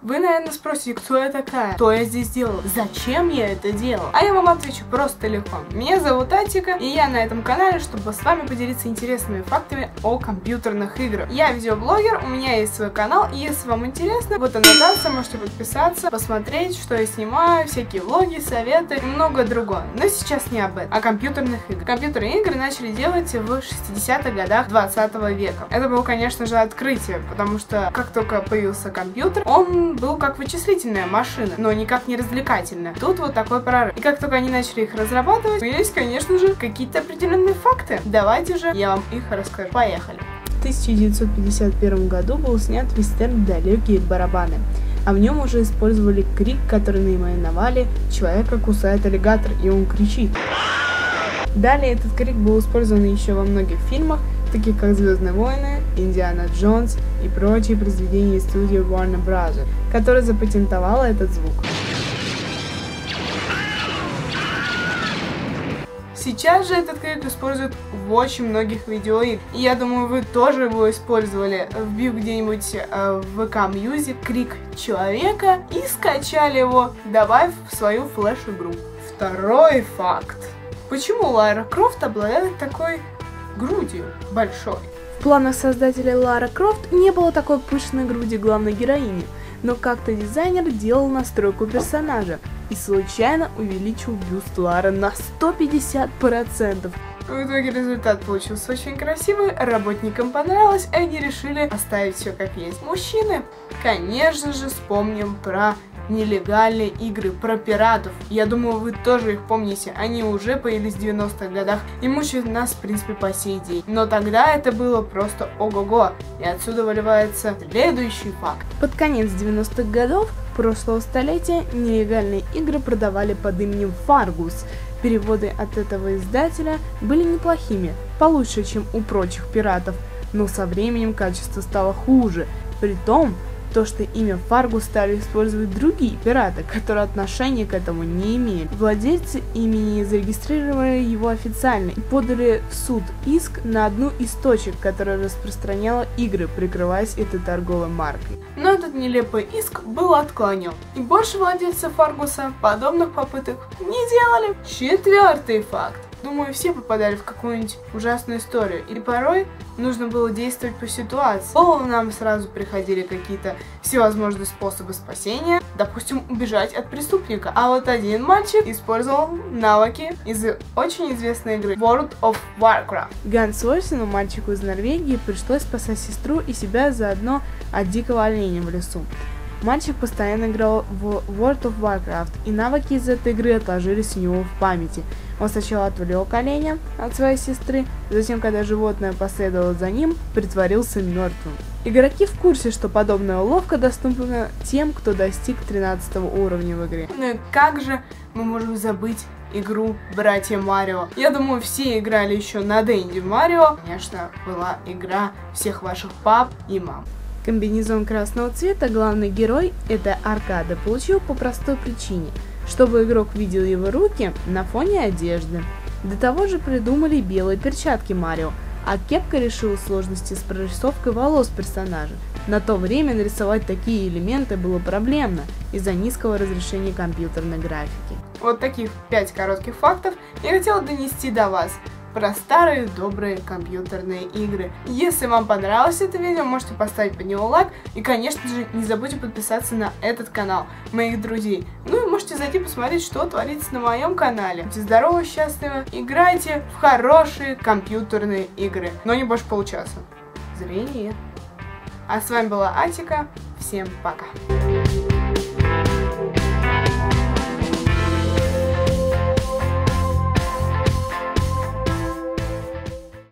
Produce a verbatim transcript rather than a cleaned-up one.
Вы, наверное, спросите, кто я такая, что я здесь делала, зачем я это делала? А я вам отвечу просто легко. Меня зовут Атика, и я на этом канале, чтобы с вами поделиться интересными фактами о компьютерных играх. Я видеоблогер, у меня есть свой канал, и если вам интересно, вот аннотация, можете подписаться, посмотреть, что я снимаю, всякие влоги, советы и многое другое. Но сейчас не об этом, а компьютерных игр. Компьютерные игры начали делать в шестидесятых годах двадцатого века. Это было, конечно же, открытие, потому что как только появился компьютер, он был как вычислительная машина, но никак не развлекательная. Тут вот такой прорыв. И как только они начали их разрабатывать, появились, конечно же, какие-то определенные факты. Давайте же я вам их расскажу. Поехали. В тысяча девятьсот пятьдесят первом году был снят вестерн «Далекие барабаны», а в нем уже использовали крик, который наименовали «Человека кусает аллигатор, и он кричит». Далее этот крик был использован еще во многих фильмах, таких как «Звездные войны», «Индиана Джонс» и прочие произведения студии Warner Bros., которая запатентовала этот звук. Сейчас же этот крик используют в очень многих видеоиграх. И я думаю, вы тоже его использовали. Вбив где-нибудь э, в ви кей Music крик человека и скачали его, добавив в свою флеш-игру. Второй факт. Почему Лара Крофт обладает такой грудью большой? В планах создателя Лара Крофт не было такой пышной груди главной героини, но как-то дизайнер делал настройку персонажа и случайно увеличил бюст Лары на сто пятьдесят процентов. В итоге результат получился очень красивый, работникам понравилось, и они решили оставить все как есть. Мужчины, конечно же, вспомним про нелегальные игры, про пиратов. Я думаю, вы тоже их помните. Они уже появились в девяностых годах и мучают нас, в принципе, по сей день. Но тогда это было просто ого-го. И отсюда выливается следующий факт. Под конец девяностых годов прошлого столетия нелегальные игры продавали под именем Fargus. Переводы от этого издателя были неплохими, получше, чем у прочих пиратов. Но со временем качество стало хуже. Притом, то, что имя Fargus стали использовать другие пираты, которые отношения к этому не имели. Владельцы имени зарегистрировали его официально и подали в суд иск на одну из точек, которая распространяла игры, прикрываясь этой торговой маркой. Но этот нелепый иск был отклонен, и больше владельцы Фаргуса подобных попыток не делали. Четвертый факт. Думаю, все попадали в какую-нибудь ужасную историю, и порой нужно было действовать по ситуации. В голову нам сразу приходили какие-то всевозможные способы спасения, допустим, убежать от преступника. А вот один мальчик использовал навыки из очень известной игры World of Warcraft. Гансу Ольсену, мальчику из Норвегии, пришлось спасать сестру и себя заодно от дикого оленя в лесу. Мальчик постоянно играл в World of Warcraft, и навыки из этой игры отложились у него в памяти. Он сначала отвлек оленя от своей сестры, затем, когда животное последовало за ним, притворился мертвым. Игроки в курсе, что подобная уловка доступна тем, кто достиг тринадцатого уровня в игре. Ну и как же мы можем забыть игру «Братья Марио»? Я думаю, все играли еще на Денди Марио. Конечно, была игра всех ваших пап и мам. Комбинезон красного цвета главный герой этой аркады получил по простой причине, чтобы игрок видел его руки на фоне одежды. До того же придумали белые перчатки Марио, а кепка решила сложности с прорисовкой волос персонажа. На то время нарисовать такие элементы было проблемно из-за низкого разрешения компьютерной графики. Вот таких пять коротких фактов я хотела донести до вас про старые добрые компьютерные игры. Если вам понравилось это видео, можете поставить под него лайк. И, конечно же, не забудьте подписаться на этот канал моих друзей. Ну и можете зайти посмотреть, что творится на моем канале. Будьте здоровы, счастливы, играйте в хорошие компьютерные игры. Но не больше получаса. Зрение. А с вами была Атика. Всем пока.